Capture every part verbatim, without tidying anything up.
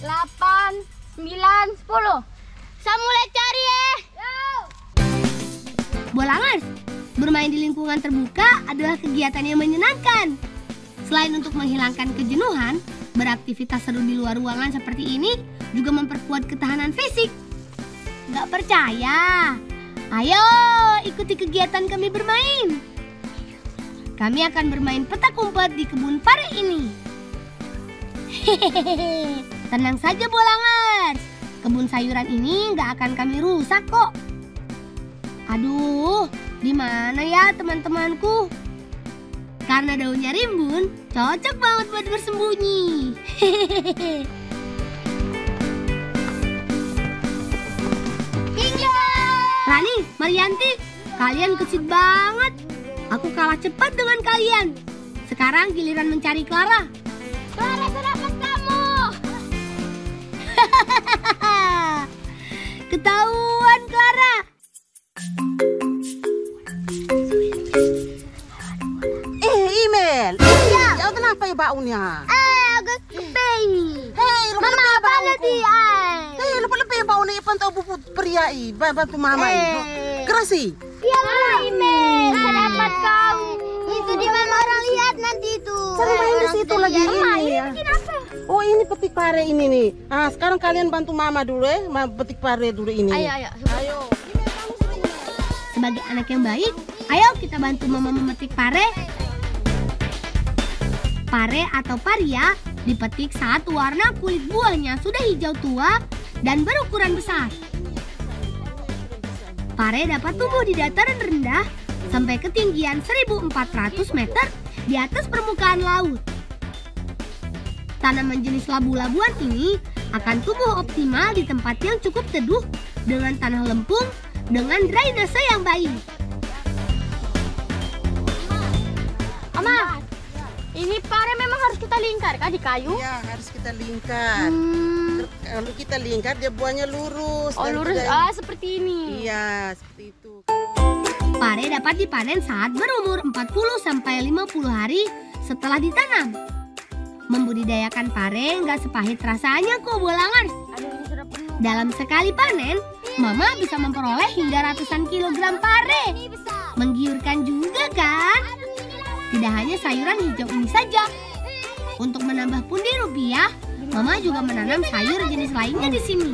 delapan, sembilan, sepuluh. Saya mulai cari ya. Bolangers, bermain di lingkungan terbuka adalah kegiatan yang menyenangkan. Selain untuk menghilangkan kejenuhan, beraktivitas seru di luar ruangan seperti ini juga memperkuat ketahanan fisik. Nggak percaya? Ayo ikuti kegiatan kami bermain. Kami akan bermain petak umpet di kebun pare ini. Hehehe, tenang saja Bolangers. Kebun sayuran ini nggak akan kami rusak kok. Aduh, di mana ya teman-temanku? Karena daunnya rimbun, cocok banget buat bersembunyi. Hehehe. Rani, Marianti, kalian kesit banget. Aku kalah cepat dengan kalian. Sekarang giliran mencari Clara. Clara dapat kamu. Ketahuan Clara. Eh, Imel. Iya. Kau kenapa ya baunya? Eh, agak keping. Hei, lupa Mama lebih apa bau. nanti? Ay. Hei, lupa lebih bau nih pantau bubut pria i, bantu mama i. Eh. Kerasi. Iya, Mama Imel. Saya dapat kau. Itu di mana orang lihat nanti itu. Sering main di situ lagi Mama, ini ini ya. bikin apa? Oh, ini petik pare ini nih. Ah, sekarang kalian bantu mama dulu ya, ma- petik pare dulu ini. Ayo, ayo. Ayo. Sebagai anak yang baik, ayo kita bantu mama memetik pare. Pare atau paria dipetik saat warna kulit buahnya sudah hijau tua dan berukuran besar. Pare dapat tumbuh di dataran rendah sampai ketinggian seribu empat ratus meter di atas permukaan laut. Tanaman jenis labu-labuan ini akan tumbuh optimal di tempat yang cukup teduh dengan tanah lempung dengan drainase yang baik. Mama, ini pare memang harus kita lingkar kah di kayu? Ya, harus kita lingkar. Hmm. Kalau kita lingkar dia buahnya lurus. Oh, dan lurus. tidak- Ah, seperti ini. Iya, seperti itu. Pare dapat dipanen saat berumur empat puluh sampai lima puluh hari setelah ditanam. Membudidayakan pare nggak sepahit rasanya kok Bolangers. Aduh, ini sudah penuh. Dalam sekali panen, Mama bisa memperoleh hingga ratusan kilogram pare. Menggiurkan juga kan? Tidak hanya sayuran hijau ini saja. Untuk menambah pundi rupiah, Mama juga menanam sayur jenis lainnya di sini.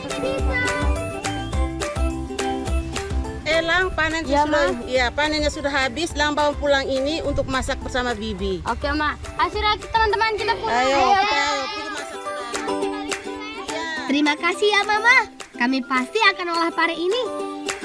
Eh, Lang, panen Ya, sudah, Ma. ya, panennya sudah habis. Lang bawa pulang ini untuk masak bersama Bibi. Oke, Ma. Asyik teman-teman kita pulang. Ayo, kita ayo, pergi masak sudah. Ya. Terima kasih ya Mama. Kami pasti akan olah pare ini.